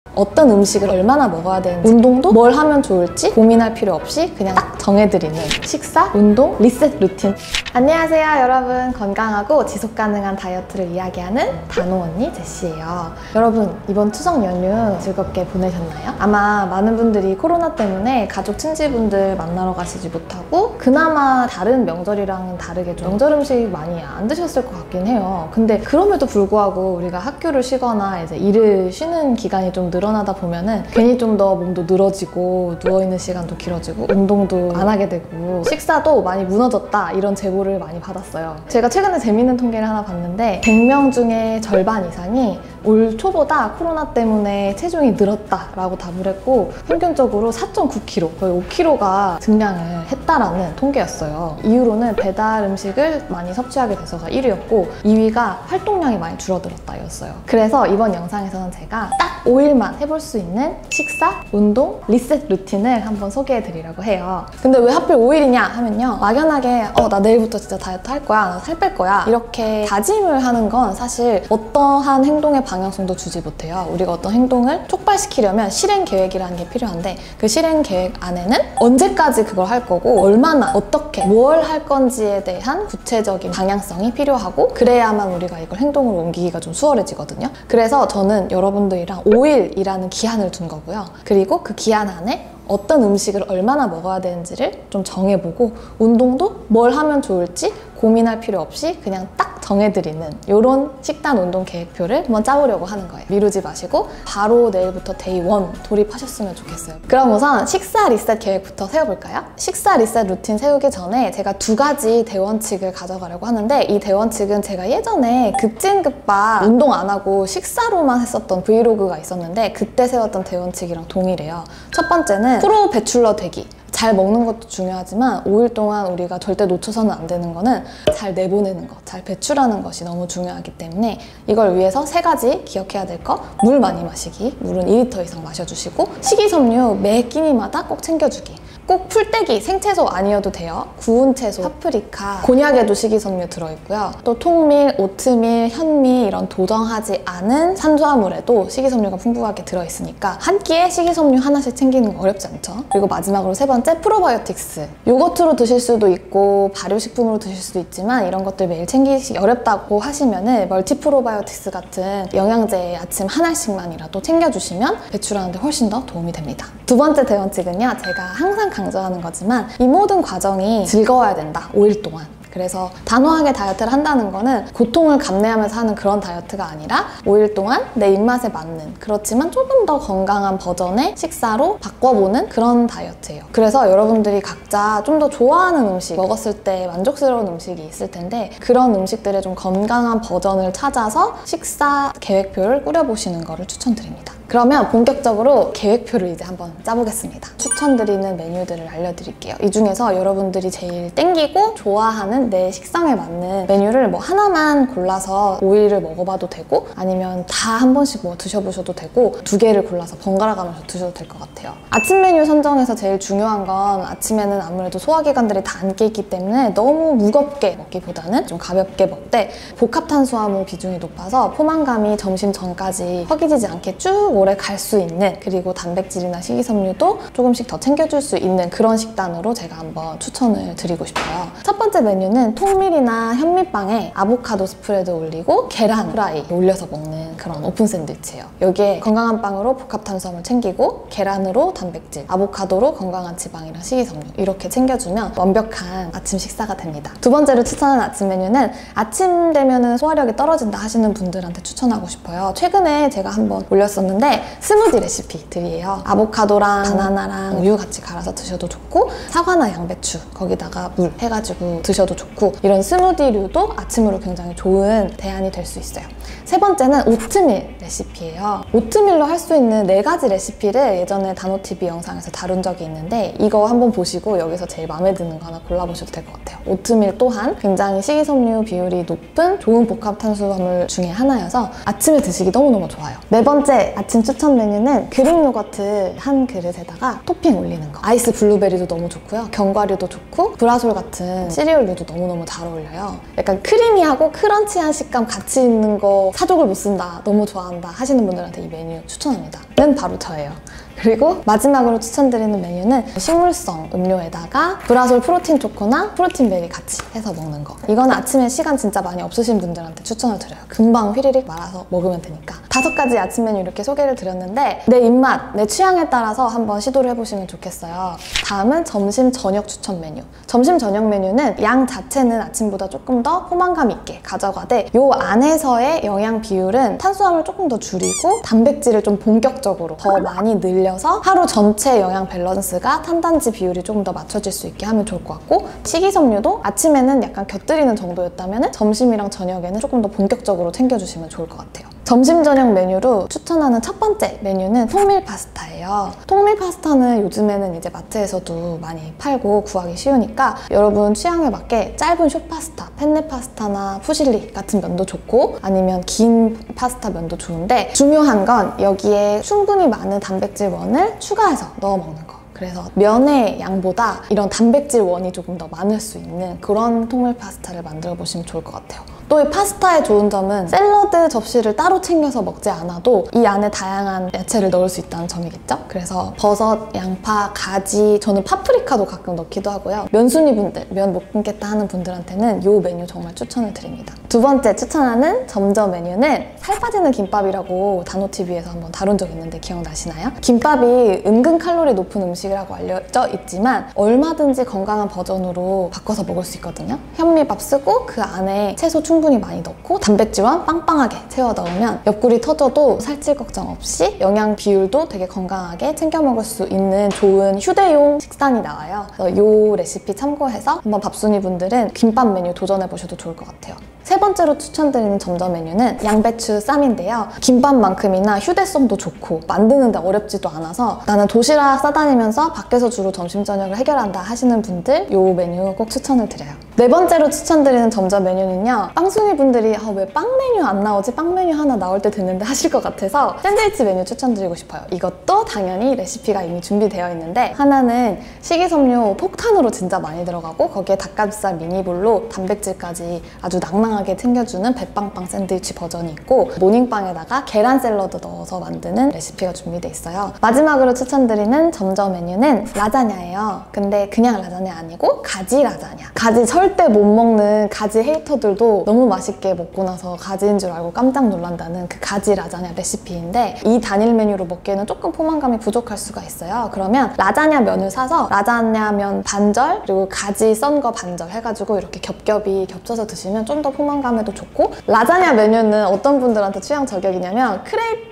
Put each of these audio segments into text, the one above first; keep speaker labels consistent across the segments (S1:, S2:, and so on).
S1: 어떤 음식을 얼마나 먹어야 되는지, 운동도 뭘 하면 좋을지 고민할 필요 없이 그냥 딱 정해드리는 식사, 운동, 리셋 루틴. 안녕하세요 여러분, 건강하고 지속가능한 다이어트를 이야기하는 단호 언니 제시예요. 여러분, 이번 추석 연휴 즐겁게 보내셨나요? 아마 많은 분들이 코로나 때문에 가족 친지분들 만나러 가시지 못하고 그나마 다른 명절이랑은 다르게 좀 명절 음식 많이 안 드셨을 것 같긴 해요. 근데 그럼에도 불구하고 우리가 학교를 쉬거나 이제 일을 쉬는 기간이 좀 늘어나다 보면은 괜히 좀 더 몸도 늘어지고 누워있는 시간도 길어지고 운동도 안 하게 되고 식사도 많이 무너졌다, 이런 제보를 많이 받았어요. 제가 최근에 재밌는 통계를 하나 봤는데 100명 중에 절반 이상이 올 초보다 코로나 때문에 체중이 늘었다라고 답을 했고 평균적으로 4.9kg, 거의 5kg가 증량을 했다라는 통계였어요. 이후로는 배달 음식을 많이 섭취하게 돼서가 1위였고 2위가 활동량이 많이 줄어들었다였어요. 그래서 이번 영상에서는 제가 딱 5일만 해볼 수 있는 식사, 운동, 리셋 루틴을 한번 소개해 드리려고 해요. 근데 왜 하필 5일이냐 하면요, 막연하게 나 내일부터 진짜 다이어트 할 거야, 나 살 뺄 거야, 이렇게 다짐을 하는 건 사실 어떠한 행동의 방향성도 주지 못해요. 우리가 어떤 행동을 촉발시키려면 실행 계획이라는 게 필요한데 그 실행 계획 안에는 언제까지 그걸 할 거고 얼마나, 어떻게, 뭘 할 건지에 대한 구체적인 방향성이 필요하고 그래야만 우리가 이걸 행동으로 옮기기가 좀 수월해지거든요. 그래서 저는 여러분들이랑 5일이라는 기한을 둔 거고요. 그리고 그 기한 안에 어떤 음식을 얼마나 먹어야 되는지를 좀 정해보고 운동도 뭘 하면 좋을지 고민할 필요 없이 그냥 딱 정해드리는 이런 식단 운동 계획표를 한번 짜보려고 하는 거예요. 미루지 마시고 바로 내일부터 데이 1 돌입하셨으면 좋겠어요. 그럼 우선 식사 리셋 계획부터 세워볼까요? 식사 리셋 루틴 세우기 전에 제가 2가지 대원칙을 가져가려고 하는데 이 대원칙은 제가 예전에 급진급박 운동 안 하고 식사로만 했었던 브이로그가 있었는데 그때 세웠던 대원칙이랑 동일해요. 첫 번째는 프로 배출러 되기. 잘 먹는 것도 중요하지만 5일 동안 우리가 절대 놓쳐서는 안 되는 거는 잘 내보내는 것, 잘 배출하는 것이 너무 중요하기 때문에 이걸 위해서 3가지 기억해야 될 거. 물 많이 마시기, 물은 2리터 이상 마셔주시고 식이섬유 매 끼니마다 꼭 챙겨주기. 꼭 풀떼기, 생채소 아니어도 돼요. 구운 채소, 파프리카, 곤약에도 식이섬유 들어있고요. 또 통밀, 오트밀, 현미 이런 도정하지 않은 탄수화물에도 식이섬유가 풍부하게 들어있으니까 한 끼에 식이섬유 하나씩 챙기는 거 어렵지 않죠? 그리고 마지막으로 3번째, 프로바이오틱스. 요거트로 드실 수도 있고 발효식품으로 드실 수도 있지만 이런 것들 매일 챙기기 어렵다고 하시면은 멀티프로바이오틱스 같은 영양제 아침 하나씩만이라도 챙겨주시면 배출하는데 훨씬 더 도움이 됩니다. 2번째 대원칙은요, 제가 항상 강조하는 거지만 이 모든 과정이 즐거워야 된다, 5일 동안. 그래서 단호하게 다이어트를 한다는 거는 고통을 감내하면서 하는 그런 다이어트가 아니라 5일 동안 내 입맛에 맞는, 그렇지만 조금 더 건강한 버전의 식사로 바꿔보는 그런 다이어트예요. 그래서 여러분들이 각자 좀 더 좋아하는 음식, 먹었을 때 만족스러운 음식이 있을 텐데 그런 음식들의 좀 건강한 버전을 찾아서 식사 계획표를 꾸려보시는 거를 추천드립니다. 그러면 본격적으로 계획표를 이제 한번 짜보겠습니다. 추천드리는 메뉴들을 알려드릴게요. 이 중에서 여러분들이 제일 땡기고 좋아하는 내 식성에 맞는 메뉴를 뭐 하나만 골라서 5일을 먹어봐도 되고 아니면 다 한 번씩 뭐 드셔보셔도 되고 2개를 골라서 번갈아 가면서 드셔도 될 것 같아요. 아침 메뉴 선정에서 제일 중요한 건 아침에는 아무래도 소화기관들이 다 안 깨있기 때문에 너무 무겁게 먹기보다는 좀 가볍게 먹되 복합 탄수화물 비중이 높아서 포만감이 점심 전까지 허기지지 않게 쭉 오래 갈 수 있는, 그리고 단백질이나 식이섬유도 조금씩 더 챙겨줄 수 있는 그런 식단으로 제가 한번 추천을 드리고 싶어요. 첫 번째 메뉴는 통밀이나 현미빵에 아보카도 스프레드 올리고 계란 후라이 올려서 먹는 그런 오픈 샌드위치예요. 여기에 건강한 빵으로 복합 탄수화물 챙기고 계란으로 단백질, 아보카도로 건강한 지방이랑 식이섬유 이렇게 챙겨주면 완벽한 아침 식사가 됩니다. 2번째로 추천하는 아침 메뉴는 아침 되면은 소화력이 떨어진다 하시는 분들한테 추천하고 싶어요. 최근에 제가 한번 올렸었는데 스무디 레시피들이에요. 아보카도랑 바나나랑 우유 같이 갈아서 드셔도 좋고 사과나 양배추 거기다가 물 해가지고 드셔도 좋고 이런 스무디류도 아침으로 굉장히 좋은 대안이 될 수 있어요. 3번째는 오트밀 레시피예요. 오트밀로 할 수 있는 4가지 레시피를 예전에 단호TV 영상에서 다룬 적이 있는데 이거 한번 보시고 여기서 제일 마음에 드는 거 하나 골라보셔도 될 것 같아요. 오트밀 또한 굉장히 식이섬유 비율이 높은 좋은 복합 탄수화물 중에 하나여서 아침에 드시기 너무너무 좋아요. 4번째 아침 추천 메뉴는 그릭 요거트 한 그릇에다가 토핑 올리는 거. 아이스 블루베리도 너무 좋고요. 견과류도 좋고 브라솔 같은 시리얼류도 너무너무 잘 어울려요. 약간 크리미하고 크런치한 식감 같이 있는 거 사족을 못 쓴다, 너무 좋아한다 하시는 분들한테 이 메뉴 추천합니다. 는 바로 저예요. 그리고 마지막으로 추천드리는 메뉴는 식물성 음료에다가 브라솔 프로틴 초코나 프로틴 베리 같이 해서 먹는 거. 이건 아침에 시간 진짜 많이 없으신 분들한테 추천을 드려요. 금방 휘리릭 말아서 먹으면 되니까. 5가지 아침 메뉴 이렇게 소개를 드렸는데 내 입맛, 내 취향에 따라서 한번 시도를 해보시면 좋겠어요. 다음은 점심 저녁 추천 메뉴. 점심 저녁 메뉴는 양 자체는 아침보다 조금 더 포만감 있게 가져가되 요 안에서의 영양 비율은 탄수화물 조금 더 줄이고 단백질을 좀 본격적으로 더 많이 늘려서 하루 전체 영양 밸런스가 탄단지 비율이 조금 더 맞춰질 수 있게 하면 좋을 것 같고, 식이섬유도 아침에는 약간 곁들이는 정도였다면 점심이랑 저녁에는 조금 더 본격적으로 챙겨주시면 좋을 것 같아요. 점심 저녁 메뉴로 추천하는 첫 번째 메뉴는 통밀 파스타예요. 통밀 파스타는 요즘에는 이제 마트에서도 많이 팔고 구하기 쉬우니까 여러분 취향에 맞게 짧은 숏 파스타, 펜네 파스타나 푸실리 같은 면도 좋고 아니면 긴 파스타 면도 좋은데, 중요한 건 여기에 충분히 많은 단백질원을 추가해서 넣어 먹는 거. 그래서 면의 양보다 이런 단백질원이 조금 더 많을 수 있는 그런 통밀 파스타를 만들어 보시면 좋을 것 같아요. 또 이 파스타의 좋은 점은 샐러드 접시를 따로 챙겨서 먹지 않아도 이 안에 다양한 야채를 넣을 수 있다는 점이겠죠? 그래서 버섯, 양파, 가지, 저는 파프리카도 가끔 넣기도 하고요. 면순이 분들, 면 못 끊겠다 하는 분들한테는 이 메뉴 정말 추천을 드립니다. 두 번째 추천하는 점점 메뉴는 살 빠지는 김밥이라고 단호TV에서 한번 다룬 적 있는데 기억나시나요? 김밥이 은근 칼로리 높은 음식이라고 알려져 있지만 얼마든지 건강한 버전으로 바꿔서 먹을 수 있거든요. 현미밥 쓰고 그 안에 채소 충분히 많이 넣고 단백질만 빵빵하게 채워 넣으면 옆구리 터져도 살찔 걱정 없이 영양 비율도 되게 건강하게 챙겨 먹을 수 있는 좋은 휴대용 식단이 나와요. 그래서 이 레시피 참고해서 한번 밥순이 분들은 김밥 메뉴 도전해 보셔도 좋을 것 같아요. 세 번째로 추천드리는 점점 메뉴는 양배추 쌈인데요. 김밥만큼이나 휴대성도 좋고 만드는데 어렵지도 않아서 나는 도시락 싸다니면서 밖에서 주로 점심 저녁을 해결한다 하시는 분들 이 메뉴 꼭 추천을 드려요. 네 번째로 추천드리는 점점 메뉴는요, 빵순이 분들이 왜 빵 메뉴 안 나오지? 빵 메뉴 하나 나올 때 됐는데 하실 것 같아서 샌드위치 메뉴 추천드리고 싶어요. 이것도 당연히 레시피가 이미 준비되어 있는데, 하나는 식이섬유 폭탄으로 진짜 많이 들어가고 거기에 닭가슴살 미니볼로 단백질까지 아주 낭낭하게 챙겨주는 배빵빵 샌드위치 버전이 있고, 모닝빵에다가 계란 샐러드 넣어서 만드는 레시피가 준비되어 있어요. 마지막으로 추천드리는 점점 메뉴는 라자냐예요. 근데 그냥 라자냐 아니고 가지 라자냐. 가지 절대 못 먹는 가지 헤이터들도 너무 맛있게 먹고 나서 가지인 줄 알고 깜짝 놀란다는 그 가지 라자냐 레시피인데, 이 단일 메뉴로 먹기에는 조금 포만감이 부족할 수가 있어요. 그러면 라자냐 면을 사서 라자냐 면 반절 그리고 가지 썬 거 반절 해가지고 이렇게 겹겹이 겹쳐서 드시면 좀 더 포만감에도 좋고, 라자냐 메뉴는 어떤 분들한테 취향 저격이냐면 크레이프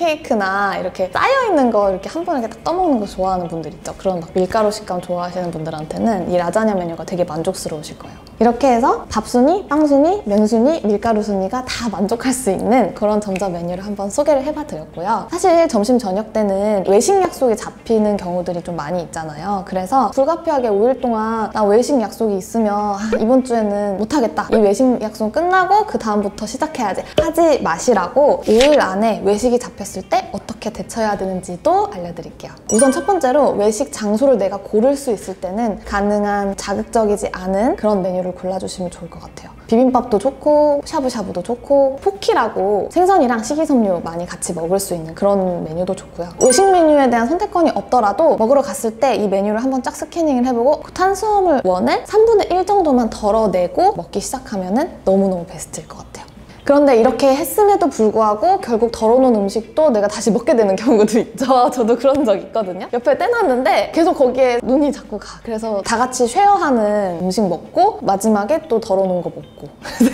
S1: 케이크나 이렇게 쌓여있는 거 이렇게 한 번에 딱 떠먹는 거 좋아하는 분들 있죠. 그런 막 밀가루 식감 좋아하시는 분들한테는 이 라자냐 메뉴가 되게 만족스러우실 거예요. 이렇게 해서 밥순이, 빵순이, 면순이, 밀가루순이가 다 만족할 수 있는 그런 점점 메뉴를 한번 소개를 해봐드렸고요. 사실 점심 저녁 때는 외식 약속이 잡히는 경우들이 좀 많이 있잖아요. 그래서 불가피하게 5일 동안 나 외식 약속이 있으면 이번 주에는 못하겠다, 이 외식 약속 끝나고 그 다음부터 시작해야지 하지 마시라고 5일 안에 외식이 잡혔을 때 어떻게 대처해야 되는지도 알려드릴게요. 우선 첫 번째로 외식 장소를 내가 고를 수 있을 때는 가능한 자극적이지 않은 그런 메뉴를 골라주시면 좋을 것 같아요. 비빔밥도 좋고 샤브샤브도 좋고 포키라고 생선이랑 식이섬유 많이 같이 먹을 수 있는 그런 메뉴도 좋고요. 외식 메뉴에 대한 선택권이 없더라도 먹으러 갔을 때 이 메뉴를 한번 쫙 스캐닝을 해보고 탄수화물 원을 3분의 1 정도만 덜어내고 먹기 시작하면 너무너무 베스트일 것 같아요. 그런데 이렇게 했음에도 불구하고 결국 덜어놓은 음식도 내가 다시 먹게 되는 경우도 있죠. 저도 그런 적 있거든요. 옆에 떼놨는데 계속 거기에 눈이 자꾸 가. 그래서 다 같이 쉐어하는 음식 먹고 마지막에 또 덜어놓은 거 먹고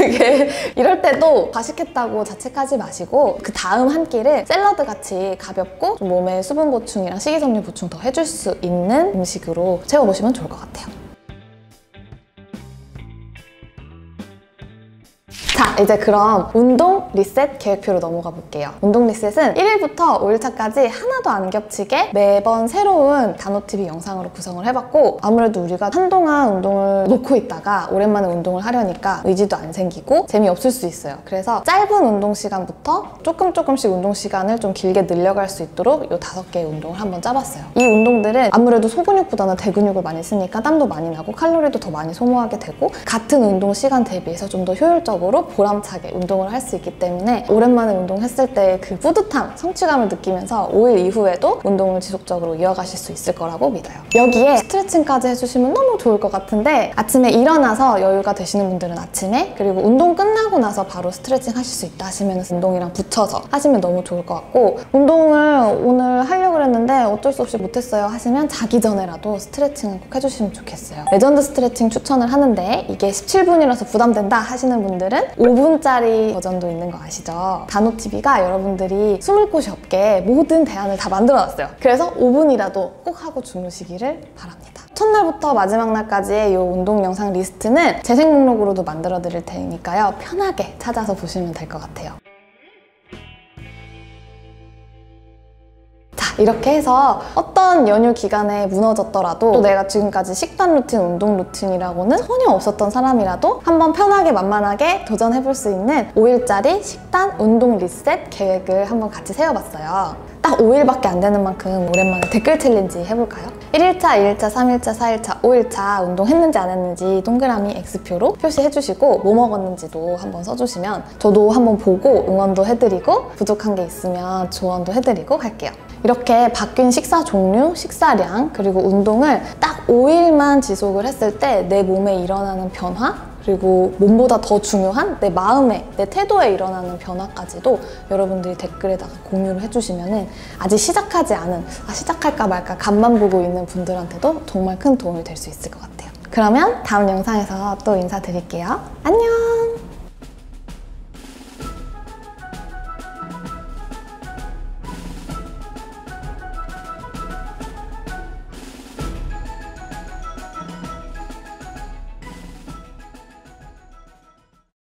S1: 되게 이럴 때도 과식했다고 자책하지 마시고 그 다음 한 끼를 샐러드 같이 가볍고 좀 몸에 수분 보충이랑 식이섬유 보충 더 해줄 수 있는 음식으로 채워보시면 좋을 것 같아요. 자, 이제 그럼 운동 리셋 계획표로 넘어가 볼게요. 운동 리셋은 1일부터 5일차까지 하나도 안 겹치게 매번 새로운 단호TV 영상으로 구성을 해봤고, 아무래도 우리가 한동안 운동을 놓고 있다가 오랜만에 운동을 하려니까 의지도 안 생기고 재미없을 수 있어요. 그래서 짧은 운동 시간부터 조금씩 운동 시간을 좀 길게 늘려갈 수 있도록 이 5개의 운동을 한번 짜봤어요. 이 운동들은 아무래도 소근육보다는 대근육을 많이 쓰니까 땀도 많이 나고 칼로리도 더 많이 소모하게 되고, 같은 운동 시간 대비해서 좀 더 효율적으로 보람차게 운동을 할 수 있기 때문에 오랜만에 운동했을 때 그 뿌듯함, 성취감을 느끼면서 5일 이후에도 운동을 지속적으로 이어가실 수 있을 거라고 믿어요. 여기에 스트레칭까지 해주시면 너무 좋을 것 같은데, 아침에 일어나서 여유가 되시는 분들은 아침에, 그리고 운동 끝나고 나서 바로 스트레칭 하실 수 있다 하시면 운동이랑 붙여서 하시면 너무 좋을 것 같고, 운동을 오늘 하려고 했는데 어쩔 수 없이 못했어요 하시면 자기 전에라도 스트레칭은 꼭 해주시면 좋겠어요. 레전드 스트레칭 추천을 하는데 이게 17분이라서 부담된다 하시는 분들은 5분짜리 버전도 있는 거 아시죠? 단호TV가 여러분들이 숨을 곳이 없게 모든 대안을 다 만들어놨어요. 그래서 5분이라도 꼭 하고 주무시기를 바랍니다. 첫날부터 마지막 날까지의 이 운동 영상 리스트는 재생 목록으로도 만들어 드릴 테니까요. 편하게 찾아서 보시면 될 것 같아요. 이렇게 해서 어떤 연휴 기간에 무너졌더라도, 또 내가 지금까지 식단 루틴, 운동 루틴이라고는 전혀 없었던 사람이라도 한번 편하게 만만하게 도전해볼 수 있는 5일짜리 식단, 운동 리셋 계획을 한번 같이 세워봤어요. 딱 5일밖에 안 되는 만큼 오랜만에 댓글 챌린지 해볼까요? 1일차, 2일차, 3일차, 4일차, 5일차 운동했는지 안 했는지 동그라미 X표로 표시해주시고 뭐 먹었는지도 한번 써주시면 저도 한번 보고 응원도 해드리고 부족한 게 있으면 조언도 해드리고 할게요. 이렇게 바뀐 식사 종류, 식사량, 그리고 운동을 딱 5일만 지속을 했을 때 내 몸에 일어나는 변화, 그리고 몸보다 더 중요한 내 마음에, 내 태도에 일어나는 변화까지도 여러분들이 댓글에다가 공유를 해주시면 아직 시작하지 않은, 시작할까 말까 간만 보고 있는 분들한테도 정말 큰 도움이 될 수 있을 것 같아요. 그러면 다음 영상에서 또 인사드릴게요. 안녕!